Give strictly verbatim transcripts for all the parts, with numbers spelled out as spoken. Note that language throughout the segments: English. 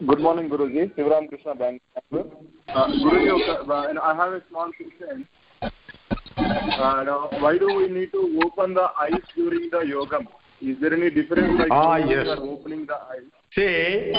Good morning, Guruji. Sivaram Krishna Bank. Uh, Guruji, uh, I have a small question. Uh, now, why do we need to open the eyes during the Yogam? Is there any difference like ah, yes. opening the eyes? See,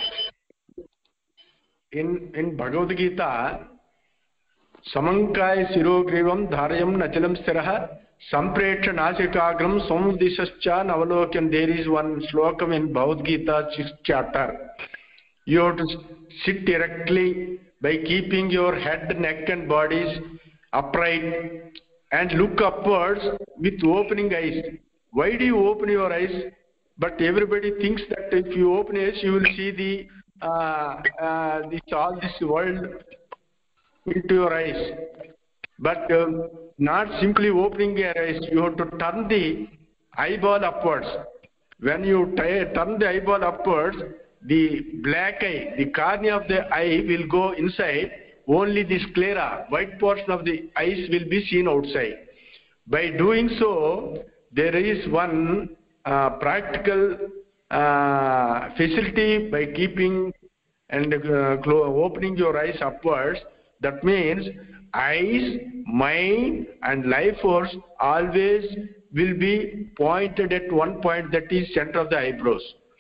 in, in Bhagavad Gita, Samankaya Sirogrivam Dharayam Nachalam Stiraha Sampreksha Nasikagram Somudishascha Navalokyan. There is one slokam in Bhagavad Gita, sixth chapter. You have to sit directly by keeping your head, neck and bodies upright and look upwards with opening eyes. Why do you open your eyes? But everybody thinks that if you open eyes, you will see the, uh, uh, this, all this world into your eyes. But um, not simply opening your eyes, you have to turn the eyeball upwards. When you turn the eyeball upwards, the black eye, the cornea of the eye will go inside, only the sclera, white portion of the eyes will be seen outside. By doing so, there is one uh, practical uh, facility by keeping and uh, opening your eyes upwards. That means eyes, mind and life force always will be pointed at one point, that is center of the eyebrows.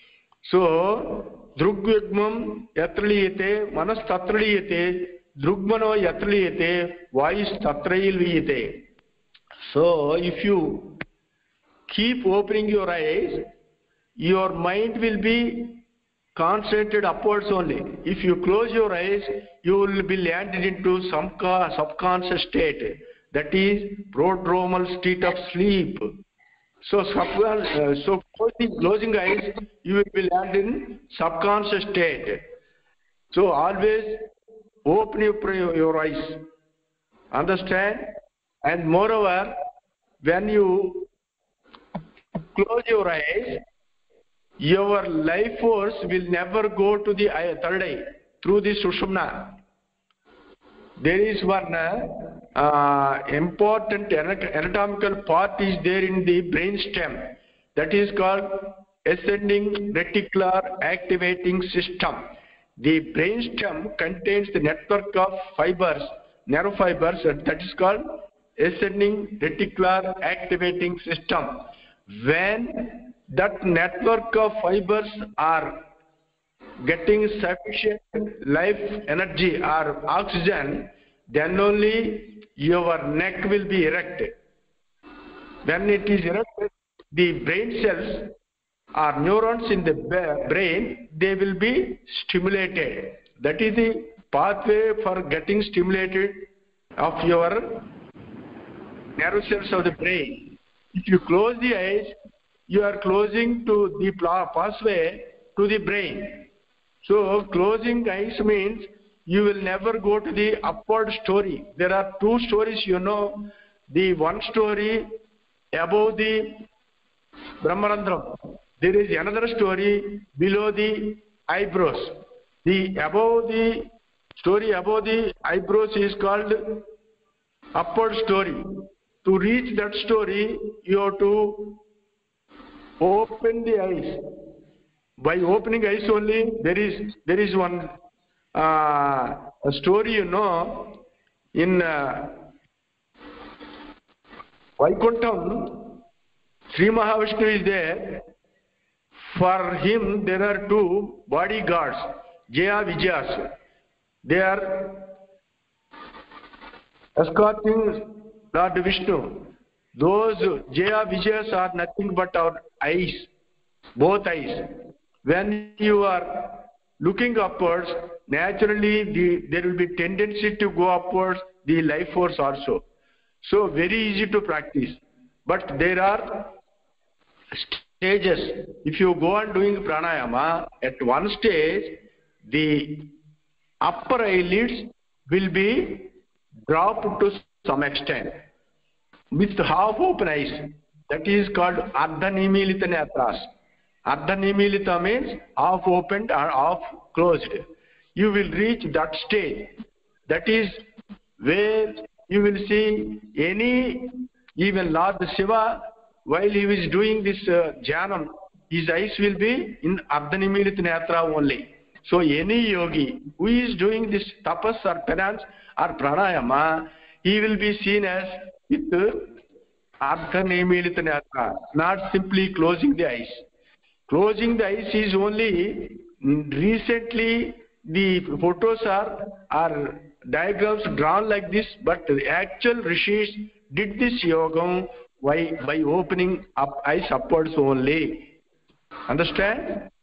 So, Drugyagmam yatraliyate, manas tatraliyate, Drugmano yatraliyate, vayus tatrailviyate. So, if you keep opening your eyes, your mind will be concentrated upwards only. If you close your eyes, you will be landed into some subconscious state, that is prodromal state of sleep. So, uh, so closing, closing eyes, you will be landed in subconscious state. So always open your, your eyes. Understand? And moreover, when you close your eyes, your life force will never go to the eye, third eye through the Sushumna. There is one uh, important anatomical part is there in the brain stem, that is called ascending reticular activating system. The brain stem contains the network of fibers, nerve fibers, that is called ascending reticular activating system. When that network of fibers are getting sufficient life energy or oxygen, then only your neck will be erected. When it is erected, the brain cells or neurons in the brain, they will be stimulated. That is the pathway for getting stimulated of your nerve cells of the brain. If you close the eyes, you are closing to the pathway to the brain. So, closing eyes means you will never go to the upward story. There are two stories, you know. The one story above the Brahmarandram. There is another story below the eyebrows. The above the story above the eyebrows is called upward story. To reach that story, you have to open the eyes. By opening eyes only, there is there is one uh, a story, you know, in uh, Vaikuntham, Sri Mahavishnu is there. For him, there are two bodyguards, Jaya Vijayas. They are escorting Lord Vishnu. Those Jaya Vijayas are nothing but our eyes, both eyes. When you are looking upwards, naturally the, there will be tendency to go upwards, the life force also. So very easy to practice. But there are stages. If you go on doing pranayama, at one stage, the upper eyelids will be dropped to some extent with half open eyes. That is called Ardhanimilita Netras. Ardhanimilita means half opened or half closed. You will reach that stage. That is where you will see any, even Lord Shiva, while he is doing this uh, jhanam, his eyes will be in Ardhanimilita Netra only. So any yogi who is doing this tapas or penance or pranayama, he will be seen as with Ardha Nemilita Natra, not simply closing the eyes. Closing the eyes is only recently the photos are, are diagrams drawn like this, but the actual rishis did this yogam by, by opening up eyes upwards only. Understand?